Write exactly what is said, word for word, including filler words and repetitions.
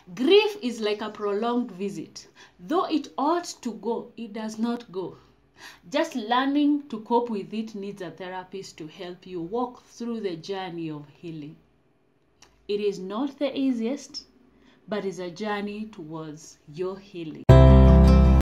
Grief is like a prolonged visit. Though it ought to go, it does not go. Just learning to cope with it needs a therapist to help you walk through the journey of healing. It is not the easiest, but is a journey towards your healing.